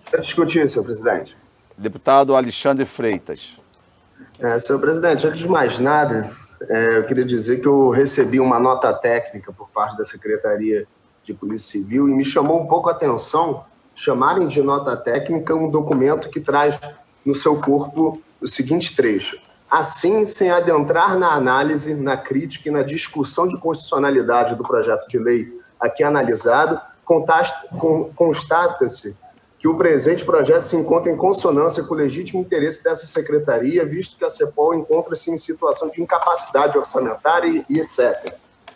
Para discutir, senhor presidente. Deputado Alexandre Freitas. Senhor presidente, antes de mais nada, eu queria dizer que eu recebi uma nota técnica por parte da Secretaria de Polícia Civil e me chamou um pouco a atenção chamarem de nota técnica um documento que traz no seu corpo o seguinte trecho: assim, sem adentrar na análise, na crítica e na discussão de constitucionalidade do projeto de lei aqui analisado, constata-se que o presente projeto se encontra em consonância com o legítimo interesse dessa secretaria, visto que a CEPOL encontra-se em situação de incapacidade orçamentária e etc.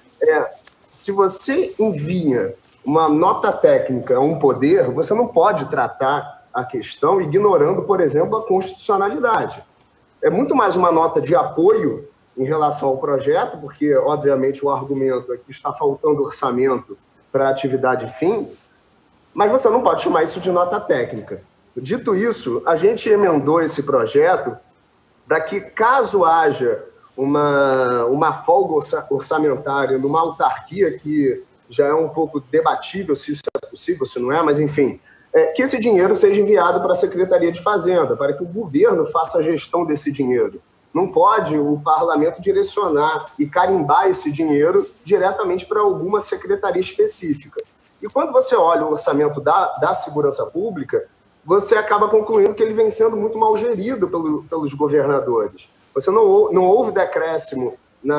Se você envia uma nota técnica a um poder, você não pode tratar a questão ignorando, por exemplo, a constitucionalidade. É muito mais uma nota de apoio em relação ao projeto, porque, obviamente, o argumento é que está faltando orçamento para a atividade fim, mas você não pode chamar isso de nota técnica. Dito isso, a gente emendou esse projeto para que, caso haja uma folga orçamentária numa autarquia, que já é um pouco debatível se isso é possível, se não é, mas enfim, que esse dinheiro seja enviado para a Secretaria de Fazenda, para que o governo faça a gestão desse dinheiro. Não pode o parlamento direcionar e carimbar esse dinheiro diretamente para alguma secretaria específica. E quando você olha o orçamento da segurança pública, você acaba concluindo que ele vem sendo muito mal gerido pelos governadores. Você não houve decréscimo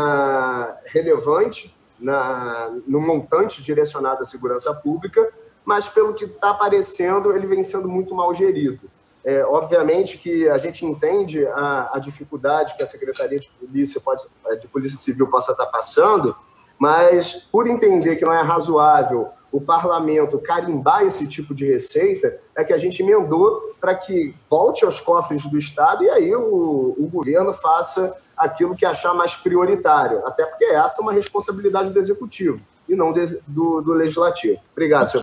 relevante no montante direcionado à segurança pública, mas pelo que está aparecendo, ele vem sendo muito mal gerido. Obviamente que a gente entende a dificuldade que a Secretaria de Polícia Civil possa estar passando, mas por entender que não é razoável o parlamento carimbar esse tipo de receita, é que a gente emendou para que volte aos cofres do Estado e aí o governo faça aquilo que achar mais prioritário, até porque essa é uma responsabilidade do Executivo e não do Legislativo. Obrigado, senhor.